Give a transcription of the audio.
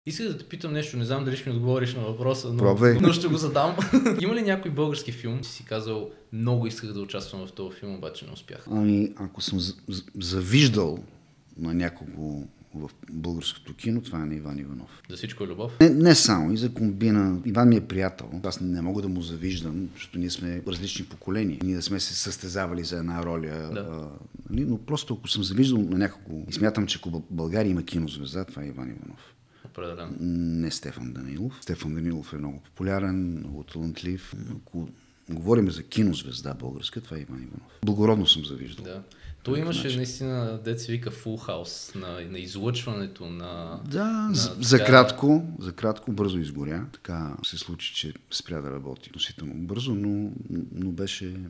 Исках да те питам нещо, не знам дали ще ми отговориш на въпроса, Пробвай. но ще го задам. Има ли някой български филм, си казал, много исках да участвам в този филм, обаче не успях? Ами, ако съм завиждал на някого в българското кино, това е на Иван Иванов. За всичко е любов? Не само, и за комбина. Иван ми е приятел. Аз не мога да му завиждам, защото ние сме различни поколения. Ние да сме се състезавали за една роля. Да. Но просто ако съм завиждал на някого и смятам, че ако България има кинозвезда, това е Иван Иванов. Определено. Не Стефан Данилов. Стефан Данилов е много популярен, много талантлив. Ако говорим за кинозвезда българска, това е Иван Иванов. Благородно съм завиждал. Да. Той имаше наистина, деца вика, фул хаус на излъчването на... Да, на за кратко бързо изгоря. Така се случи, че спря да работи относително бързо, но беше